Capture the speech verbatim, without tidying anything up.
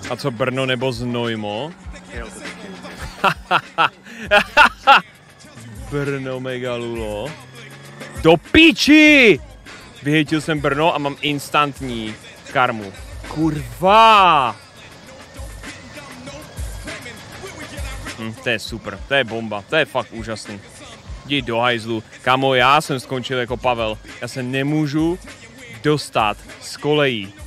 A co Brno nebo Znojmo? Brno Megalulo. Do piči! Vyhejtil jsem Brno a mám instantní karmu. Kurva! Hm, to je super, to je bomba, to je fakt úžasný. Jdi do hajzlu. Kamo, já jsem skončil jako Pavel. Já se nemůžu dostat z kolejí.